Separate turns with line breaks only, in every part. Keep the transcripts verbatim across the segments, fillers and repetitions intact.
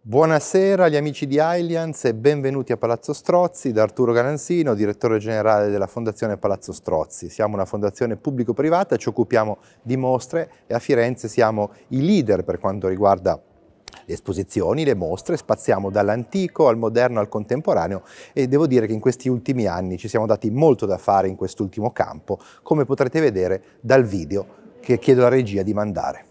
Buonasera agli amici di Allianz e benvenuti a Palazzo Strozzi da Arturo Galansino, direttore generale della Fondazione Palazzo Strozzi. Siamo una fondazione pubblico-privata, ci occupiamo di mostre e a Firenze siamo i leader per quanto riguarda le esposizioni, le mostre, spaziamo dall'antico al moderno al contemporaneo e devo dire che in questi ultimi anni ci siamo dati molto da fare in quest'ultimo campo, come potrete vedere dal video che chiedo alla regia di mandare.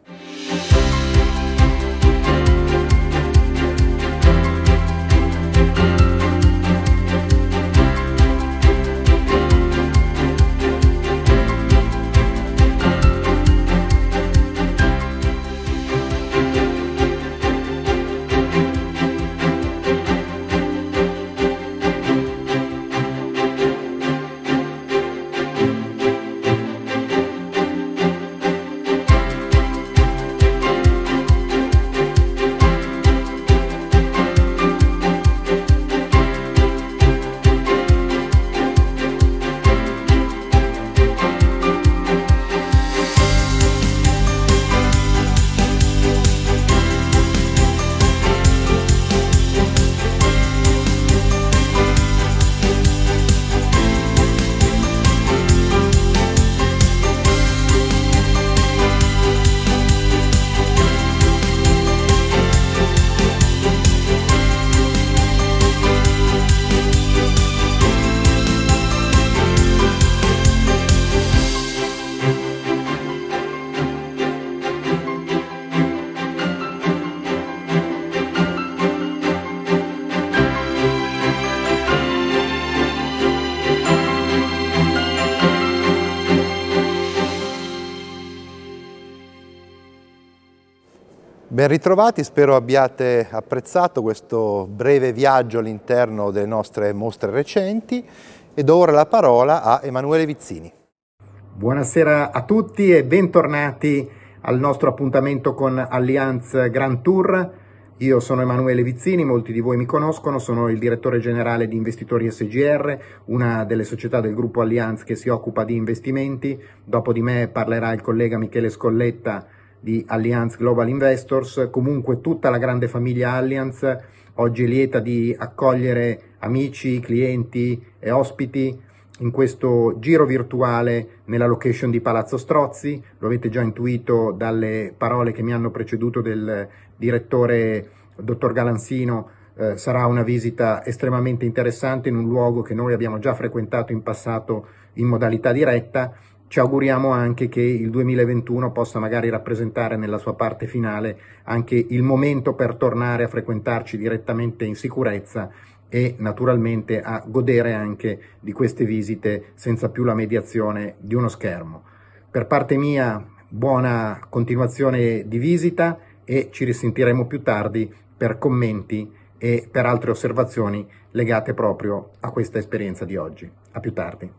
Ben ritrovati, spero abbiate apprezzato questo breve viaggio all'interno delle nostre mostre recenti e do ora la parola a Emanuele Vizzini.
Buonasera a tutti e bentornati al nostro appuntamento con Allianz Grand Tour. Io sono Emanuele Vizzini, molti di voi mi conoscono, sono il direttore generale di Investitori S G R, una delle società del gruppo Allianz che si occupa di investimenti. Dopo di me parlerà il collega Michele Scolletta di Allianz Global Investors. Comunque tutta la grande famiglia Allianz oggi è lieta di accogliere amici, clienti e ospiti in questo giro virtuale nella location di Palazzo Strozzi. Lo avete già intuito dalle parole che mi hanno preceduto del direttore dottor Galansino. Eh, sarà una visita estremamente interessante in un luogo che noi abbiamo già frequentato in passato in modalità diretta. Ci auguriamo anche che il duemilaventuno possa magari rappresentare nella sua parte finale anche il momento per tornare a frequentarci direttamente in sicurezza e naturalmente a godere anche di queste visite senza più la mediazione di uno schermo. Per parte mia, buona continuazione di visita e ci risentiremo più tardi per commenti e per altre osservazioni legate proprio a questa esperienza di oggi. A più tardi.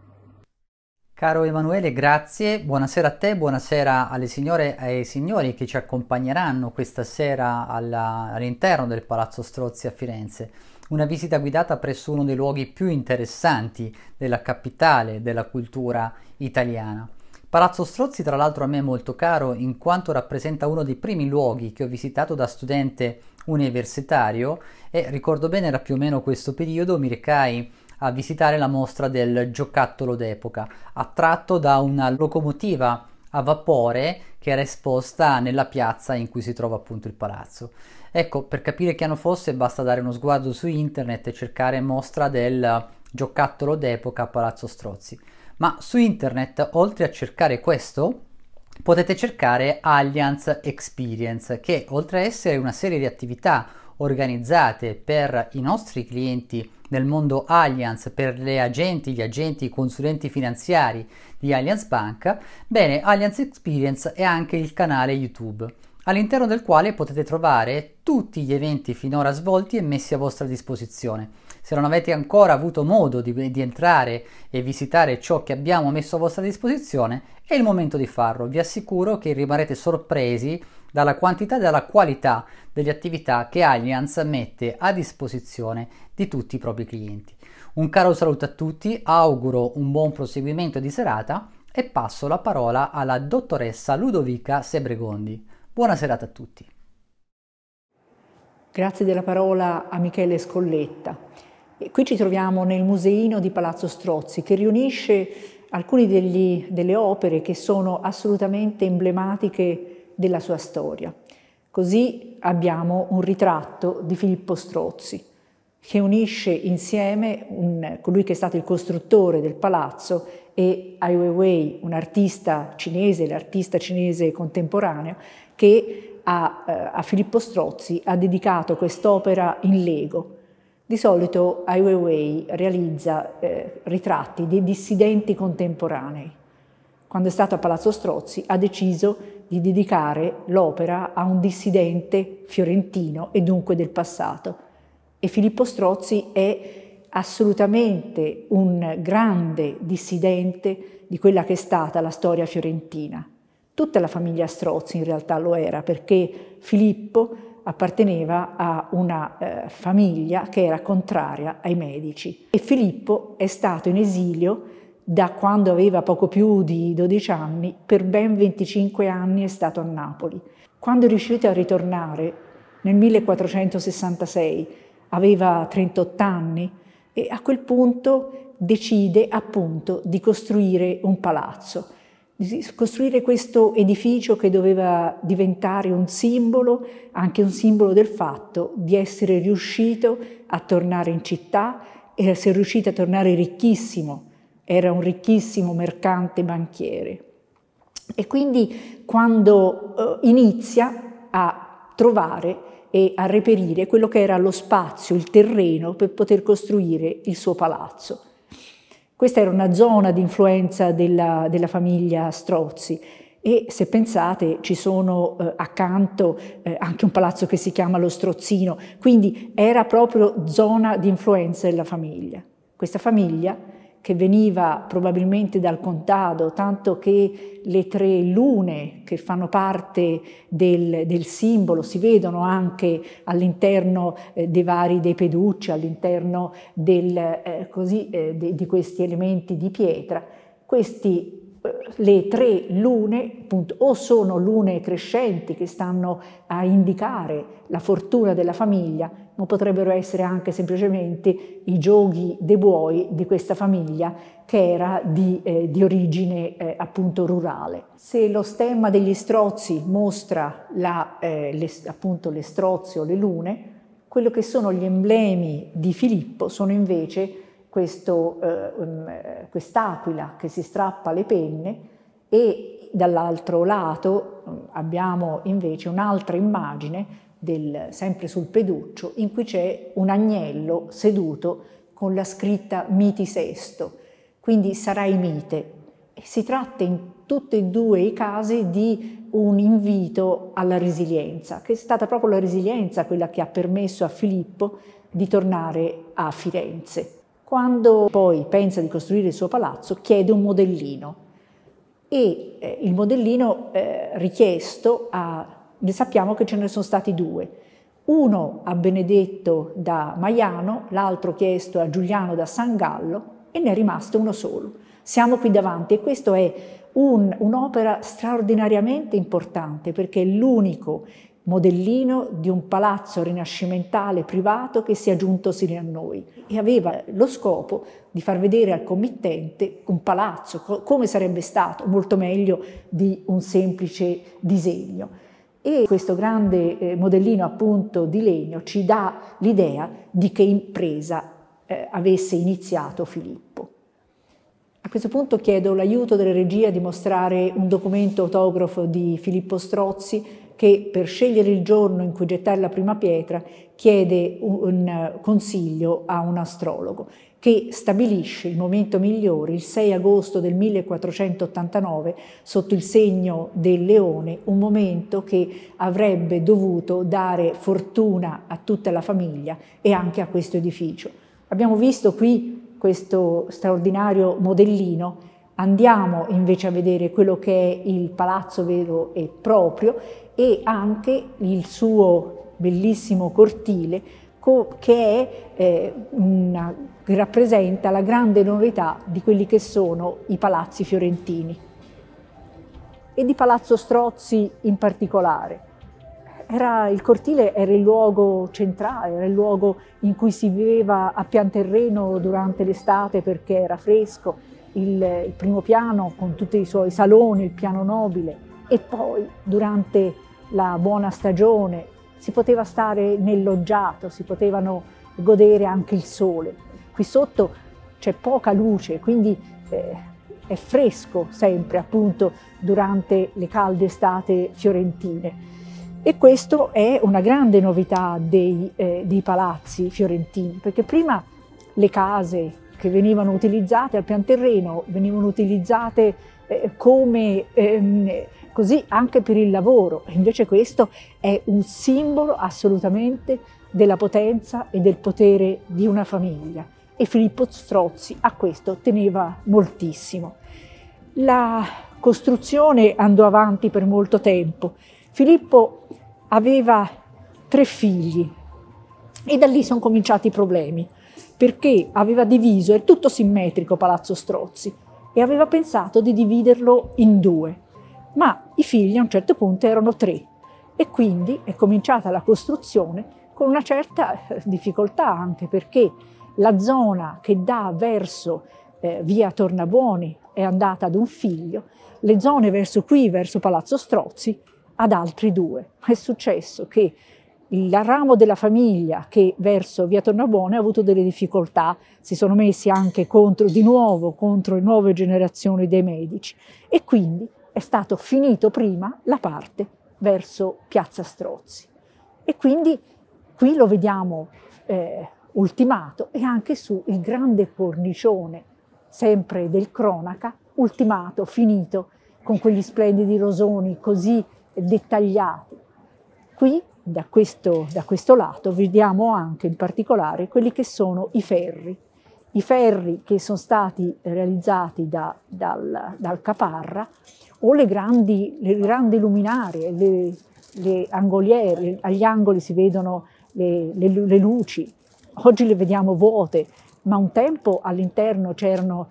Caro Emanuele, grazie, buonasera a te, buonasera alle signore e ai signori che ci accompagneranno questa sera all'interno del Palazzo Strozzi a Firenze. Una visita guidata presso uno dei luoghi più interessanti della capitale della cultura italiana. Palazzo Strozzi tra l'altro a me è molto caro in quanto rappresenta uno dei primi luoghi che ho visitato da studente universitario e ricordo bene era più o meno questo periodo, mi recai a visitare la mostra del giocattolo d'epoca, attratto da una locomotiva a vapore che era esposta nella piazza in cui si trova appunto il palazzo. Ecco, per capire che anno fosse basta dare uno sguardo su internet e cercare mostra del giocattolo d'epoca a Palazzo Strozzi. Ma su internet, oltre a cercare questo, potete cercare Allianz Experience, che oltre a essere una serie di attività organizzate per i nostri clienti nel mondo Allianz, per le agenti, gli agenti, i consulenti finanziari di Allianz Bank, bene, Allianz Experience è anche il canale YouTube, all'interno del quale potete trovare tutti gli eventi finora svolti e messi a vostra disposizione. Se non avete ancora avuto modo di, di entrare e visitare ciò che abbiamo messo a vostra disposizione, è il momento di farlo. Vi assicuro che rimarrete sorpresi dalla quantità e dalla qualità delle attività che Allianz mette a disposizione di tutti i propri clienti. Un caro saluto a tutti, auguro un buon proseguimento di serata e passo la parola alla dottoressa Ludovica Sebregondi. Buona serata a tutti.
Grazie della parola a Michele Scolletta. E qui ci troviamo nel museino di Palazzo Strozzi, che riunisce alcune degli, delle opere che sono assolutamente emblematiche della sua storia. Così abbiamo un ritratto di Filippo Strozzi, che unisce insieme un, colui che è stato il costruttore del palazzo e Ai Weiwei, un artista cinese, l'artista cinese contemporaneo, che a, eh, a Filippo Strozzi ha dedicato quest'opera in Lego. Di solito Ai Weiwei realizza eh, ritratti di dissidenti contemporanei. Quando è stato a Palazzo Strozzi ha deciso di dedicare l'opera a un dissidente fiorentino e dunque del passato. E Filippo Strozzi è assolutamente un grande dissidente di quella che è stata la storia fiorentina. Tutta la famiglia Strozzi in realtà lo era, perché Filippo apparteneva a una eh, famiglia che era contraria ai medici. E Filippo è stato in esilio da quando aveva poco più di dodici anni, per ben venticinque anni è stato a Napoli. Quando è riuscito a ritornare nel millequattrocentosessantasei, aveva trentotto anni e a quel punto decide appunto di costruire un palazzo, di costruire questo edificio che doveva diventare un simbolo, anche un simbolo del fatto di essere riuscito a tornare in città e essere riuscito a tornare ricchissimo. Era un ricchissimo mercante banchiere. E quindi quando eh, inizia a trovare e a reperire quello che era lo spazio, il terreno per poter costruire il suo palazzo. Questa era una zona di influenza della, della famiglia Strozzi e se pensate ci sono eh, accanto eh, anche un palazzo che si chiama lo Strozzino, quindi era proprio zona di influenza della famiglia. Questa famiglia che veniva probabilmente dal contado, tanto che le tre lune che fanno parte del, del simbolo si vedono anche all'interno eh, dei vari dei peducci, all'interno eh, eh, di questi elementi di pietra. Questi le tre lune appunto, o sono lune crescenti che stanno a indicare la fortuna della famiglia, ma potrebbero essere anche semplicemente i giochi dei buoi di questa famiglia che era di, eh, di origine eh, appunto rurale. Se lo stemma degli Strozzi mostra la, eh, le, appunto le strozzi o le lune, quello che sono gli emblemi di Filippo sono invece Questo, eh, quest'aquila che si strappa le penne e dall'altro lato eh, abbiamo invece un'altra immagine, del, sempre sul peduccio, in cui c'è un agnello seduto con la scritta Miti Sesto, quindi sarai mite. E si tratta in tutti e due i casi di un invito alla resilienza, che è stata proprio la resilienza quella che ha permesso a Filippo di tornare a Firenze. Quando poi pensa di costruire il suo palazzo, chiede un modellino e eh, il modellino eh, richiesto, a, ne sappiamo che ce ne sono stati due, uno a Benedetto da Maiano, l'altro chiesto a Giuliano da San Gallo e ne è rimasto uno solo. Siamo qui davanti e questo è un, un'opera straordinariamente importante perché è l'unico modellino di un palazzo rinascimentale privato che si è giunto sino a noi e aveva lo scopo di far vedere al committente un palazzo, come sarebbe stato, molto meglio di un semplice disegno. E questo grande eh, modellino appunto di legno ci dà l'idea di che impresa eh, avesse iniziato Filippo. A questo punto chiedo l'aiuto della regia di mostrare un documento autografo di Filippo Strozzi che per scegliere il giorno in cui gettare la prima pietra chiede un consiglio a un astrologo che stabilisce il momento migliore, il sei agosto del millequattrocentottantanove, sotto il segno del leone, un momento che avrebbe dovuto dare fortuna a tutta la famiglia e anche a questo edificio. Abbiamo visto qui questo straordinario modellino. Andiamo invece a vedere quello che è il palazzo vero e proprio e anche il suo bellissimo cortile che, è, eh, una, che rappresenta la grande novità di quelli che sono i palazzi fiorentini e di Palazzo Strozzi in particolare. era, il cortile era il luogo centrale, era il luogo in cui si viveva a pian terreno durante l'estate perché era fresco, il, il primo piano con tutti i suoi saloni, il piano nobile, e poi durante la buona stagione si poteva stare nel loggiato, si potevano godere anche il sole. Qui sotto c'è poca luce, quindi eh, è fresco sempre, appunto, durante le calde estate fiorentine. E questo è una grande novità dei, eh, dei palazzi fiorentini, perché prima le case che venivano utilizzate al pian terreno venivano utilizzate eh, come ehm, così anche per il lavoro, invece questo è un simbolo assolutamente della potenza e del potere di una famiglia, e Filippo Strozzi a questo teneva moltissimo. La costruzione andò avanti per molto tempo. Filippo aveva tre figli e da lì sono cominciati i problemi, perché aveva diviso, è tutto simmetrico Palazzo Strozzi, e aveva pensato di dividerlo in due, ma i figli a un certo punto erano tre e quindi è cominciata la costruzione con una certa difficoltà, anche perché la zona che dà verso eh, via Tornabuoni è andata ad un figlio, le zone verso qui, verso Palazzo Strozzi, ad altri due. È successo che il ramo della famiglia che verso via Tornabuoni ha avuto delle difficoltà, si sono messi anche contro, di nuovo contro le nuove generazioni dei Medici, e quindi è stato finito prima la parte verso Piazza Strozzi. E quindi qui lo vediamo eh, ultimato, e anche su il grande cornicione, sempre del Cronaca, ultimato, finito, con quegli splendidi rosoni così dettagliati. Qui, da questo, da questo lato, vediamo anche in particolare quelli che sono i ferri. I ferri che sono stati realizzati da, dal, dal Caparra, o le grandi, le grandi luminarie, le, le angoliere, agli angoli si vedono le, le, le luci. Oggi le vediamo vuote, ma un tempo all'interno c'erano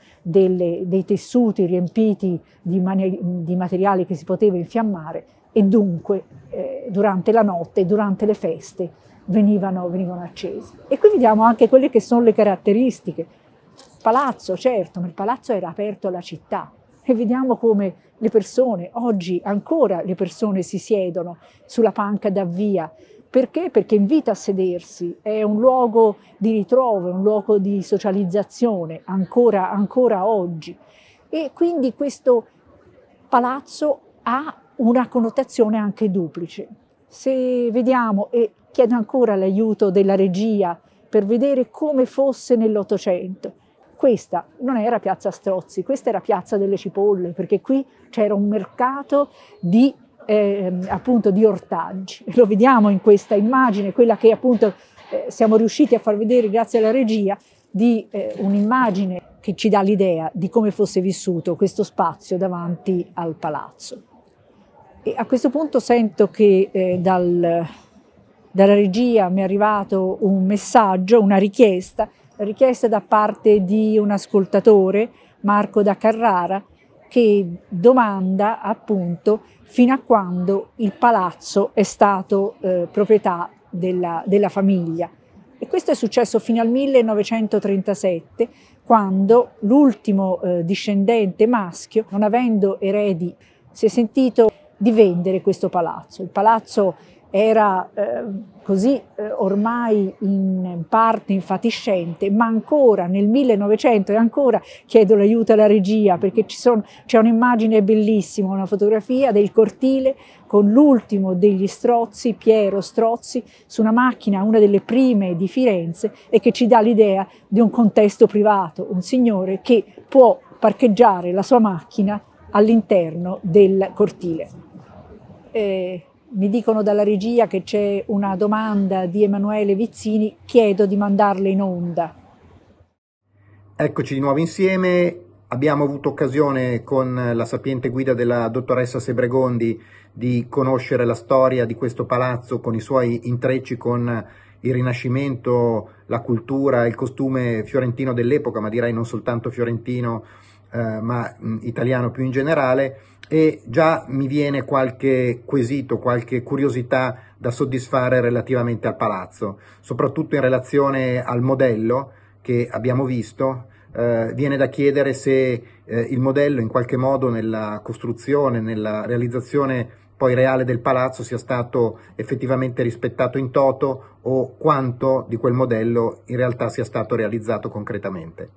dei tessuti riempiti di, di materiali che si poteva infiammare, e dunque eh, durante la notte, durante le feste, venivano, venivano accesi. E qui vediamo anche quelle che sono le caratteristiche. Palazzo, certo, ma il palazzo era aperto alla città, e vediamo come le persone, oggi ancora le persone si siedono sulla panca da via. Perché? Perché invita a sedersi, è un luogo di ritrovo, è un luogo di socializzazione, ancora, ancora oggi. E quindi questo palazzo ha una connotazione anche duplice. Se vediamo, e chiedo ancora l'aiuto della regia per vedere come fosse nell'Ottocento, questa non era Piazza Strozzi, questa era Piazza delle Cipolle, perché qui c'era un mercato di Eh, appunto di ortaggi. Lo vediamo in questa immagine, quella che appunto eh, siamo riusciti a far vedere grazie alla regia, di eh, un'immagine che ci dà l'idea di come fosse vissuto questo spazio davanti al palazzo. E a questo punto sento che eh, dal, dalla regia mi è arrivato un messaggio, una richiesta, richiesta da parte di un ascoltatore, Marco da Carrara, che domanda appunto fino a quando il palazzo è stato eh, proprietà della, della famiglia. E questo è successo fino al millenovecentotrentasette, quando l'ultimo eh, discendente maschio, non avendo eredi, si è sentito di vendere questo palazzo. Il palazzo era eh, così eh, ormai in parte infatiscente, ma ancora nel millenovecento, e ancora chiedo l'aiuto alla regia perché c'è un'immagine bellissima, una fotografia del cortile con l'ultimo degli Strozzi, Piero Strozzi, su una macchina, una delle prime di Firenze, e che ci dà l'idea di un contesto privato, un signore che può parcheggiare la sua macchina all'interno del cortile. Eh, Mi dicono dalla regia che c'è una domanda di Emanuele Vizzini, chiedo di mandarle in onda.
Eccoci di nuovo insieme, abbiamo avuto occasione con la sapiente guida della dottoressa Sebregondi di conoscere la storia di questo palazzo con i suoi intrecci con il Rinascimento, la cultura, il costume fiorentino dell'epoca, ma direi non soltanto fiorentino, eh, ma mh, italiano più in generale, e già mi viene qualche quesito, qualche curiosità da soddisfare relativamente al palazzo, soprattutto in relazione al modello che abbiamo visto. Eh, viene da chiedere se eh, il modello in qualche modo nella costruzione, nella realizzazione poi reale del palazzo sia stato effettivamente rispettato in toto, o quanto di quel modello in realtà sia stato realizzato concretamente.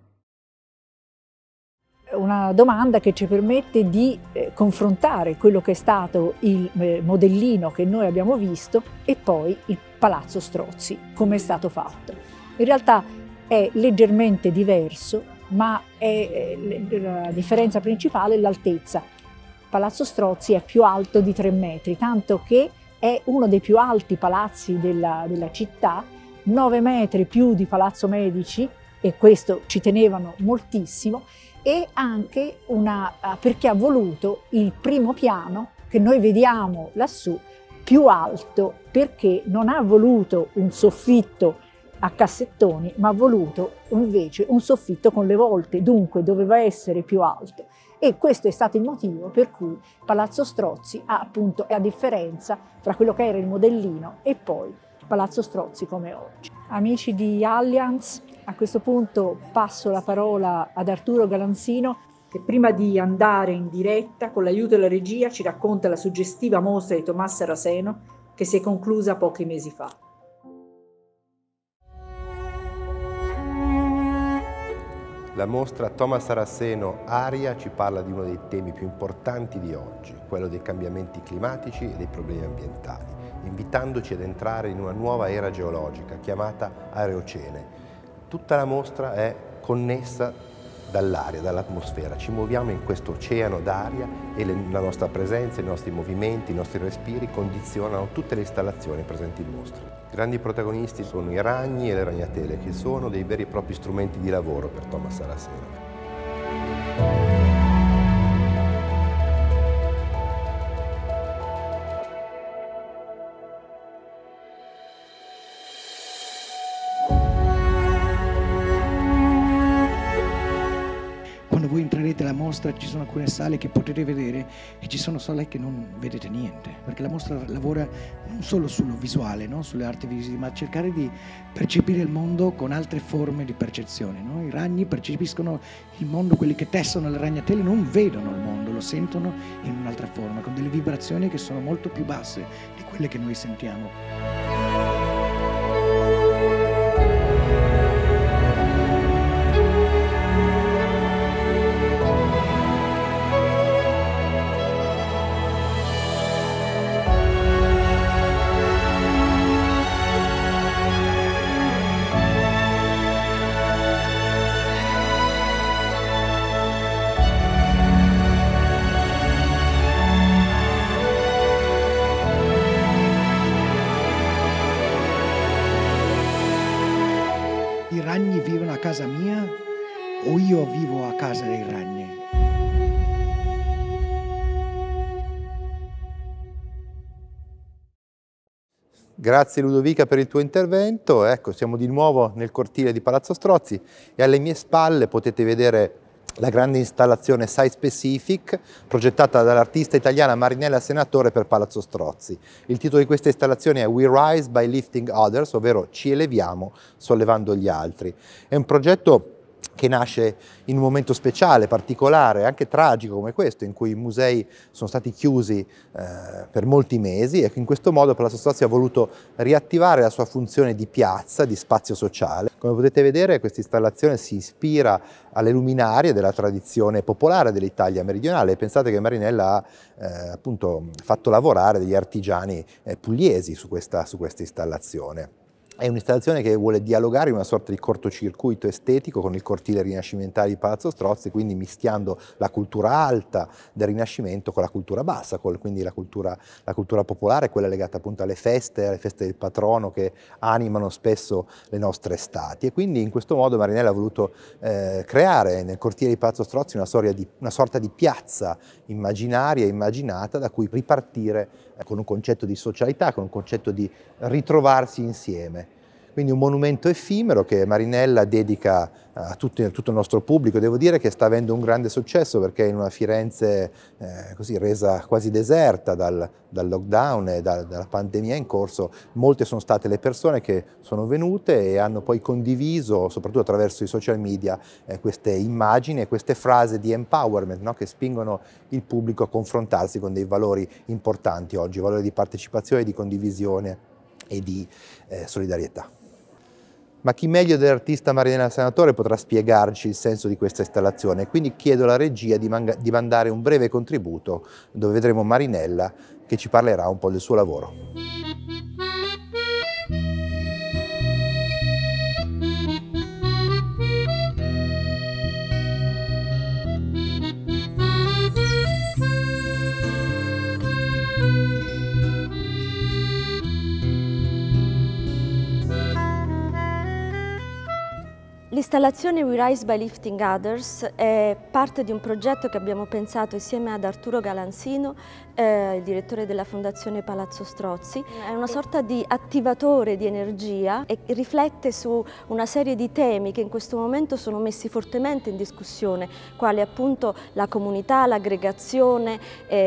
Una domanda che ci permette di eh, confrontare quello che è stato il eh, modellino che noi abbiamo visto e poi il Palazzo Strozzi, come è stato fatto. In realtà è leggermente diverso, ma è, eh, la differenza principale è l'altezza. Palazzo Strozzi è più alto di tre metri, tanto che è uno dei più alti palazzi della, della città, nove metri più di Palazzo Medici, e questo ci tenevano moltissimo, e anche una, perché ha voluto il primo piano che noi vediamo lassù più alto, perché non ha voluto un soffitto a cassettoni, ma ha voluto invece un soffitto con le volte, dunque doveva essere più alto. E questo è stato il motivo per cui Palazzo Strozzi ha appunto la differenza tra quello che era il modellino e poi Palazzo Strozzi come oggi. Amici di Allianz, a questo punto passo la parola ad Arturo Galanzino, che prima di andare in diretta con l'aiuto della regia ci racconta la suggestiva mostra di Thomas Saraceno che si è conclusa pochi mesi fa.
La mostra Thomas Saraceno Aria ci parla di uno dei temi più importanti di oggi, quello dei cambiamenti climatici e dei problemi ambientali, invitandoci ad entrare in una nuova era geologica chiamata Areocene. Tutta la mostra è connessa dall'aria, dall'atmosfera. Ci muoviamo in questo oceano d'aria e le, la nostra presenza, i nostri movimenti, i nostri respiri condizionano tutte le installazioni presenti in mostra. I grandi protagonisti sono i ragni e le ragnatele, che sono dei veri e propri strumenti di lavoro per Thomas Saraceno.
Quando voi entrerete alla mostra ci sono alcune sale che potete vedere e ci sono sale che non vedete niente, perché la mostra lavora non solo sullo visuale, no? Sulle arti visive, ma cercare di percepire il mondo con altre forme di percezione. No? I ragni percepiscono il mondo, quelli che tessono le ragnatele non vedono il mondo, lo sentono in un'altra forma, con delle vibrazioni che sono molto più basse di quelle che noi sentiamo. I ragni vivono a casa mia o io vivo a casa dei ragni?
Grazie Ludovica per il tuo intervento. Ecco, siamo di nuovo nel cortile di Palazzo Strozzi e alle mie spalle potete vedere la grande installazione Site Specific progettata dall'artista italiana Marinella Senatore per Palazzo Strozzi. Il titolo di questa installazione è We Rise by Lifting Others, ovvero ci eleviamo sollevando gli altri. È un progetto che nasce in un momento speciale, particolare, anche tragico come questo, in cui i musei sono stati chiusi eh, per molti mesi, e in questo modo Palazzo Strozzi ha voluto riattivare la sua funzione di piazza, di spazio sociale. Come potete vedere, questa installazione si ispira alle luminarie della tradizione popolare dell'Italia meridionale. Pensate che Marinella ha eh, appunto fatto lavorare degli artigiani eh, pugliesi su questa, su questa installazione. È un'installazione che vuole dialogare in una sorta di cortocircuito estetico con il cortile rinascimentale di Palazzo Strozzi, quindi mischiando la cultura alta del Rinascimento con la cultura bassa, quindi la cultura, la cultura popolare, quella legata appunto alle feste, alle feste del patrono che animano spesso le nostre estati. E quindi in questo modo Marinella ha voluto eh, creare nel cortile di Palazzo Strozzi una, storia di, una sorta di piazza immaginaria, immaginata, da cui ripartire eh, con un concetto di socialità, con un concetto di ritrovarsi insieme. Quindi un monumento effimero che Marinella dedica a tutto, a tutto il nostro pubblico. Devo dire che sta avendo un grande successo perché in una Firenze eh, così resa quasi deserta dal, dal lockdown e da, dalla pandemia in corso, molte sono state le persone che sono venute e hanno poi condiviso, soprattutto attraverso i social media, eh, queste immagini e queste frasi di empowerment, no? Che spingono il pubblico a confrontarsi con dei valori importanti oggi, valori di partecipazione, di condivisione e di eh, solidarietà. Ma chi meglio dell'artista Marinella Senatore potrà spiegarci il senso di questa installazione? Quindi chiedo alla regia di, di mandare un breve contributo dove vedremo Marinella che ci parlerà un po' del suo lavoro.
L'installazione We Rise by Lifting Others è parte di un progetto che abbiamo pensato insieme ad Arturo Galanzino, eh, il direttore della Fondazione Palazzo Strozzi. È una sorta di attivatore di energia e riflette su una serie di temi che in questo momento sono messi fortemente in discussione, quali appunto la comunità, l'aggregazione,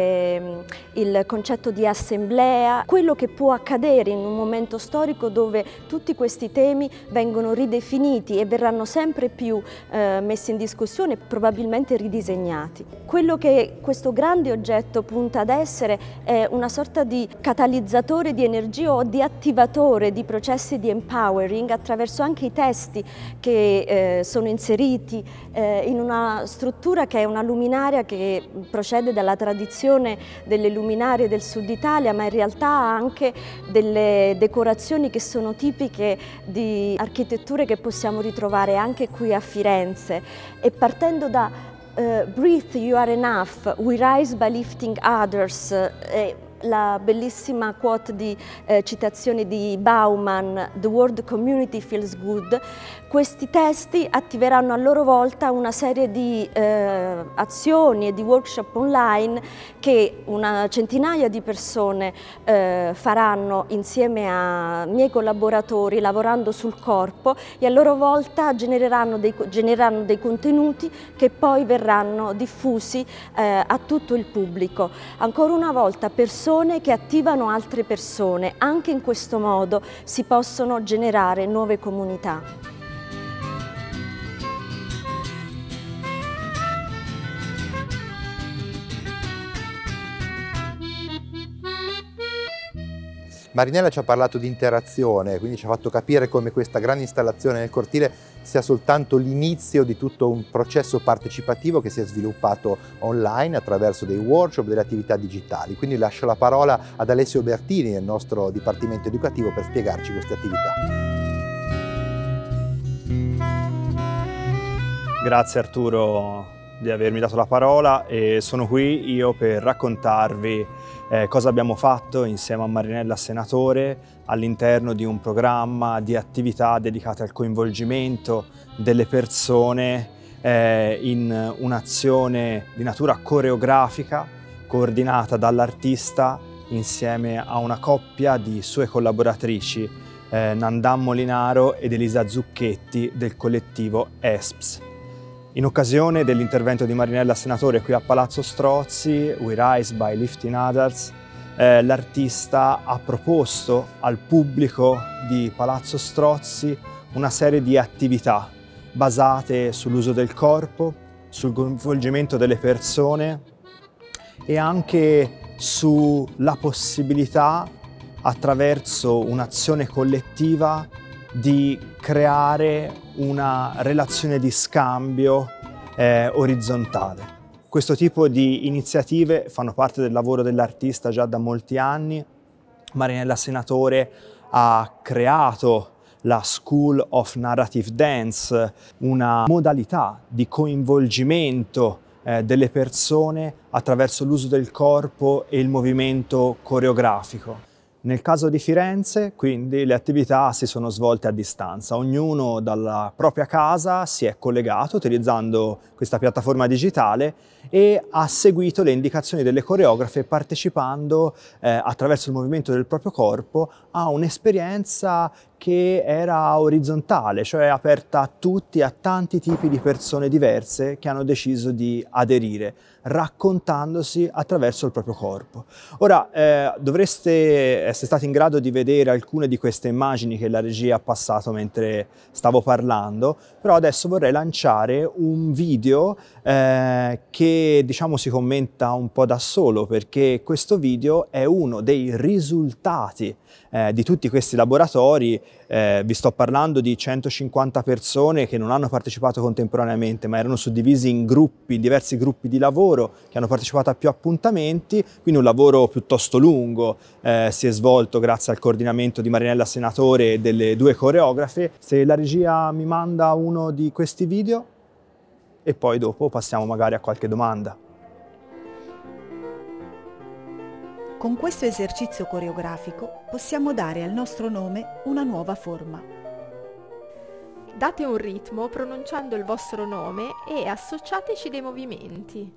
eh, il concetto di assemblea, quello che può accadere in un momento storico dove tutti questi temi vengono ridefiniti e verranno sempre più eh, messi in discussione, probabilmente ridisegnati. Quello che questo grande oggetto punta ad essere è una sorta di catalizzatore di energia o di attivatore di processi di empowering attraverso anche i testi che eh, sono inseriti eh, in una struttura che è una luminaria che procede dalla tradizione delle luminarie del Sud Italia, ma in realtà ha anche delle decorazioni che sono tipiche di architetture che possiamo ritrovare anche qui a Firenze, e partendo da uh, Breathe, you are enough, we rise by lifting others, eh, la bellissima quote di eh, citazione di Bauman, The World Community Feels Good. Questi testi attiveranno a loro volta una serie di eh, azioni e di workshop online che una centinaia di persone eh, faranno insieme a miei collaboratori lavorando sul corpo, e a loro volta genereranno dei, genereranno dei contenuti che poi verranno diffusi eh, a tutto il pubblico. Ancora una volta persone che attivano altre persone, anche in questo modo si possono generare nuove comunità.
Marinella ci ha parlato di interazione, quindi ci ha fatto capire come questa grande installazione nel cortile sia soltanto l'inizio di tutto un processo partecipativo che si è sviluppato online attraverso dei workshop, delle attività digitali. Quindi lascio la parola ad Alessio Bertini nel nostro Dipartimento Educativo per spiegarci queste attività.
Grazie Arturo di avermi dato la parola, e sono qui io per raccontarvi eh, cosa abbiamo fatto insieme a Marinella Senatore all'interno di un programma di attività dedicate al coinvolgimento delle persone eh, in un'azione di natura coreografica coordinata dall'artista insieme a una coppia di sue collaboratrici, eh, Nandan Molinaro ed Elisa Zucchetti del collettivo E S P S. In occasione dell'intervento di Marinella Senatore qui a Palazzo Strozzi, We Rise by Lifting Others, eh, l'artista ha proposto al pubblico di Palazzo Strozzi una serie di attività basate sull'uso del corpo, sul coinvolgimento delle persone e anche sulla possibilità, attraverso un'azione collettiva, di creare una relazione di scambio eh, orizzontale. Questo tipo di iniziative fanno parte del lavoro dell'artista già da molti anni. Marinella Senatore ha creato la School of Narrative Dance, una modalità di coinvolgimento eh, delle persone attraverso l'uso del corpo e il movimento coreografico. Nel caso di Firenze, quindi, le attività si sono svolte a distanza. Ognuno dalla propria casa si è collegato utilizzando questa piattaforma digitale e ha seguito le indicazioni delle coreografe partecipando eh, attraverso il movimento del proprio corpo a un'esperienza che era orizzontale, cioè aperta a tutti, a tanti tipi di persone diverse che hanno deciso di aderire, raccontandosi attraverso il proprio corpo. Ora, eh, dovreste essere stati in grado di vedere alcune di queste immagini che la regia ha passato mentre stavo parlando, però adesso vorrei lanciare un video eh, che, diciamo, si commenta un po' da solo, perché questo video è uno dei risultati eh, di tutti questi laboratori. Eh, vi sto parlando di centocinquanta persone che non hanno partecipato contemporaneamente, ma erano suddivisi in gruppi, in diversi gruppi di lavoro, che hanno partecipato a più appuntamenti, quindi un lavoro piuttosto lungo eh, si è svolto grazie al coordinamento di Marinella Senatore e delle due coreografe. Se la regia mi manda uno di questi video e poi dopo passiamo magari a qualche domanda.
Con questo esercizio coreografico possiamo dare al nostro nome una nuova forma.
Date un ritmo pronunciando il vostro nome e associateci dei movimenti.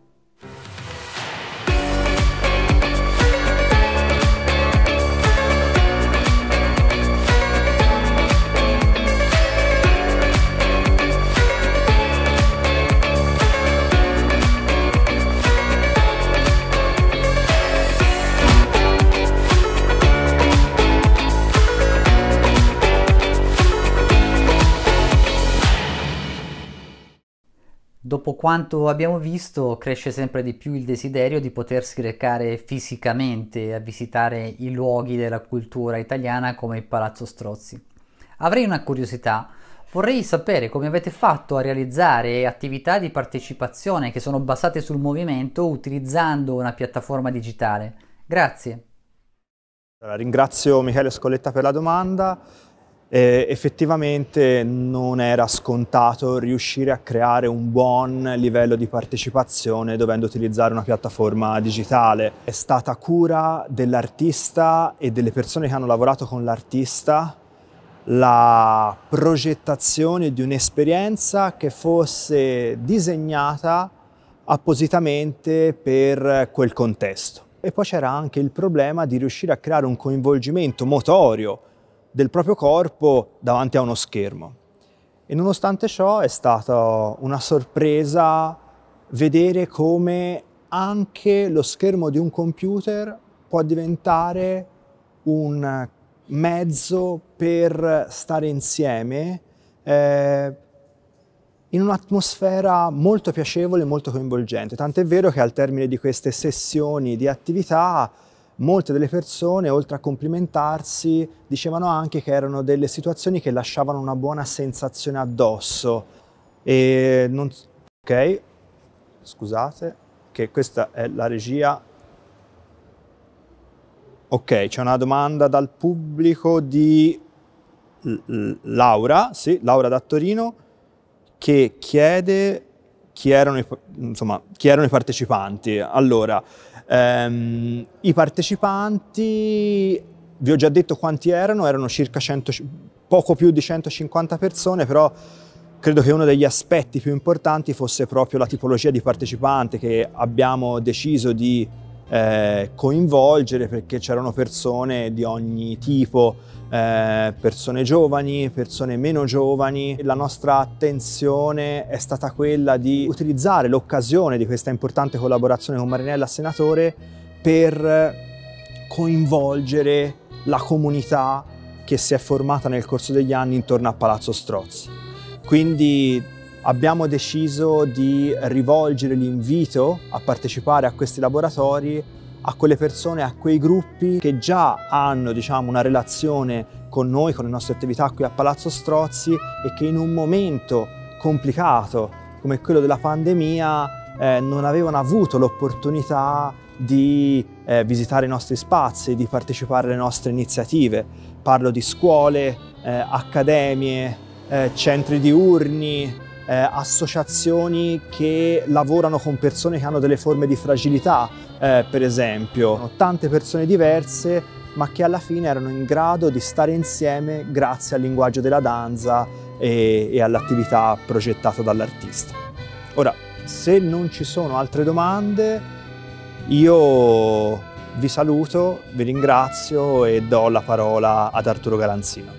Dopo quanto abbiamo visto, cresce sempre di più il desiderio di potersi recare fisicamente a visitare i luoghi della cultura italiana come il Palazzo Strozzi. Avrei una curiosità, vorrei sapere come avete fatto a realizzare attività di partecipazione che sono basate sul movimento utilizzando una piattaforma digitale. Grazie.
Allora, ringrazio Michele Scolletta per la domanda. Eh, effettivamente non era scontato riuscire a creare un buon livello di partecipazione dovendo utilizzare una piattaforma digitale. È stata cura dell'artista e delle persone che hanno lavorato con l'artista la progettazione di un'esperienza che fosse disegnata appositamente per quel contesto. E poi c'era anche il problema di riuscire a creare un coinvolgimento motorio del proprio corpo davanti a uno schermo. E nonostante ciò è stata una sorpresa vedere come anche lo schermo di un computer può diventare un mezzo per stare insieme eh, in un'atmosfera molto piacevole e molto coinvolgente. Tant'è vero che al termine di queste sessioni di attività molte delle persone, oltre a complimentarsi, dicevano anche che erano delle situazioni che lasciavano una buona sensazione addosso. E non... Ok, scusate, che questa è la regia. Ok, c'è una domanda dal pubblico di Laura, sì, Laura da Torino, che chiede chi erano i, insomma, chi erano i partecipanti. Allora, ehm, i partecipanti, vi ho già detto quanti erano, erano circa cento, poco più di centocinquanta persone, però credo che uno degli aspetti più importanti fosse proprio la tipologia di partecipante che abbiamo deciso di eh, coinvolgere, perché c'erano persone di ogni tipo, eh, persone giovani, persone meno giovani. La nostra attenzione è stata quella di utilizzare l'occasione di questa importante collaborazione con Marinella Senatore per coinvolgere la comunità che si è formata nel corso degli anni intorno a Palazzo Strozzi. Quindi abbiamo deciso di rivolgere l'invito a partecipare a questi laboratori a quelle persone, a quei gruppi che già hanno, diciamo, una relazione con noi, con le nostre attività qui a Palazzo Strozzi, e che in un momento complicato come quello della pandemia eh, non avevano avuto l'opportunità di eh, visitare i nostri spazi, di partecipare alle nostre iniziative. Parlo di scuole, eh, accademie, eh, centri diurni, eh, associazioni che lavorano con persone che hanno delle forme di fragilità, eh, per esempio. Tante persone diverse ma che alla fine erano in grado di stare insieme grazie al linguaggio della danza e, e all'attività progettata dall'artista. Ora, se non ci sono altre domande, io vi saluto, vi ringrazio e do la parola ad Arturo Galanzino.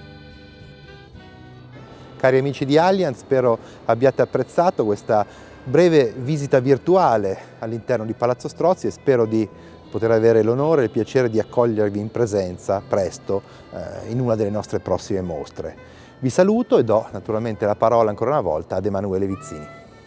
Cari amici di Allianz, spero abbiate apprezzato questa breve visita virtuale all'interno di Palazzo Strozzi e spero di poter avere l'onore e il piacere di accogliervi in presenza presto eh, in una delle nostre prossime mostre. Vi saluto e do naturalmente la parola ancora una volta ad Emanuele Vizzini.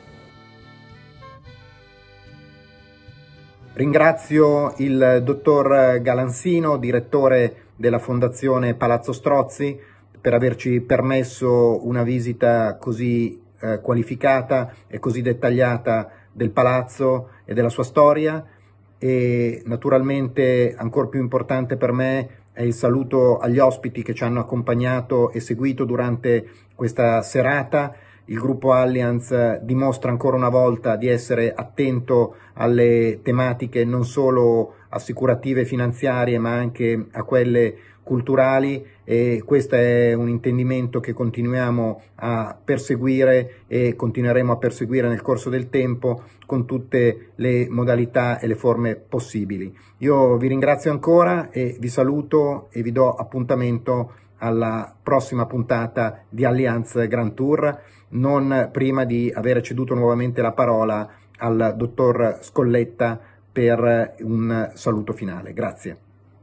Ringrazio il dottor Galanzino, direttore della Fondazione Palazzo Strozzi, per averci permesso una visita così eh, qualificata e così dettagliata del palazzo e della sua storia. E naturalmente ancora più importante per me è il saluto agli ospiti che ci hanno accompagnato e seguito durante questa serata. Il gruppo Allianz dimostra ancora una volta di essere attento alle tematiche non solo assicurative e finanziarie ma anche a quelle culturali, e questo è un intendimento che continuiamo a perseguire e continueremo a perseguire nel corso del tempo con tutte le modalità e le forme possibili. Io vi ringrazio ancora e vi saluto e vi do appuntamento alla prossima puntata di Allianz Grand Tour, non prima di aver ceduto nuovamente la parola al dottor Scolletta per un saluto finale. Grazie.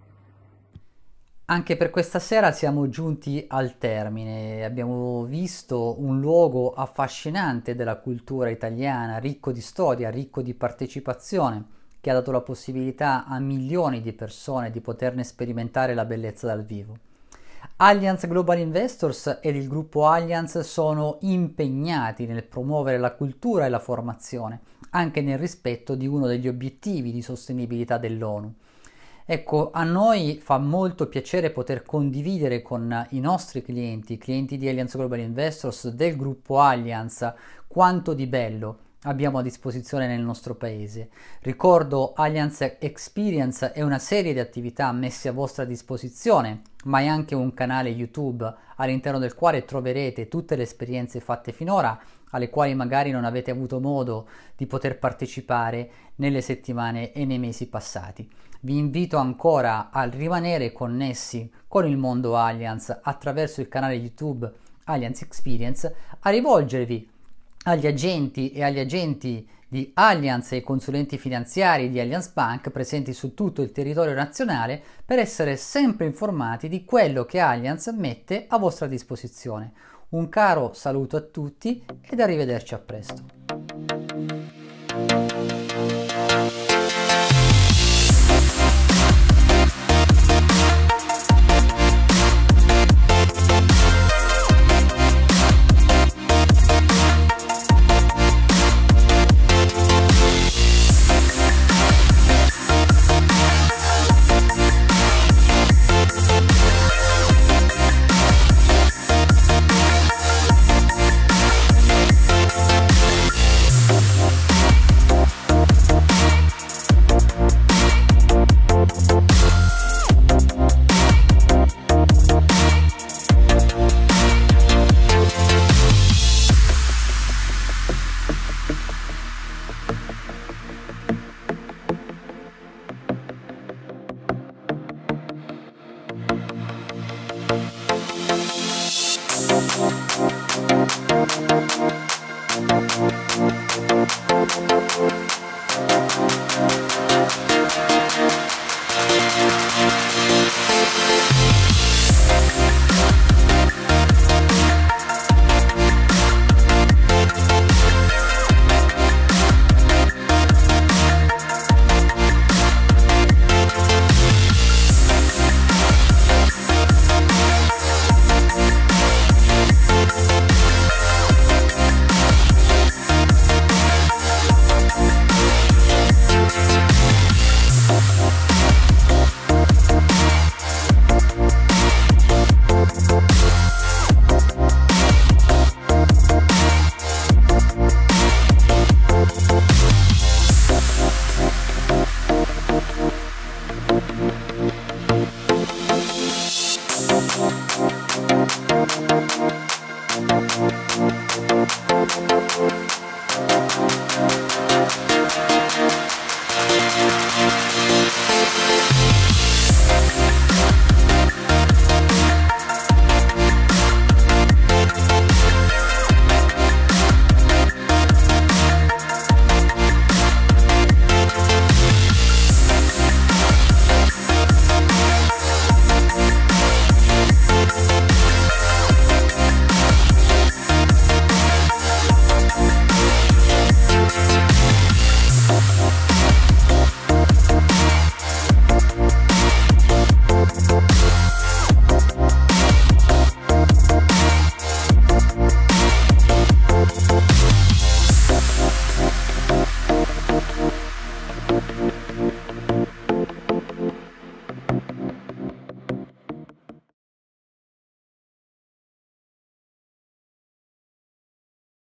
Anche per questa sera siamo giunti al termine. Abbiamo visto un luogo affascinante della cultura italiana, ricco di storia, ricco di partecipazione, che ha dato la possibilità a milioni di persone di poterne sperimentare la bellezza dal vivo. Allianz Global Investors ed il gruppo Allianz sono impegnati nel promuovere la cultura e la formazione, anche nel rispetto di uno degli obiettivi di sostenibilità dell'ONU. Ecco, a noi fa molto piacere poter condividere con i nostri clienti, clienti di Allianz Global Investors, del gruppo Allianz, quanto di bello abbiamo a disposizione nel nostro paese. Ricordo, Allianz Experience è una serie di attività messe a vostra disposizione, ma è anche un canale YouTube all'interno del quale troverete tutte le esperienze fatte finora, alle quali magari non avete avuto modo di poter partecipare nelle settimane e nei mesi passati. Vi invito ancora a rimanere connessi con il mondo Allianz attraverso il canale YouTube Allianz Experience, a rivolgervi agli agenti e agli agenti di Allianz e ai consulenti finanziari di Allianz Bank presenti su tutto il territorio nazionale per essere sempre informati di quello che Allianz mette a vostra disposizione. Un caro saluto a tutti ed arrivederci a presto.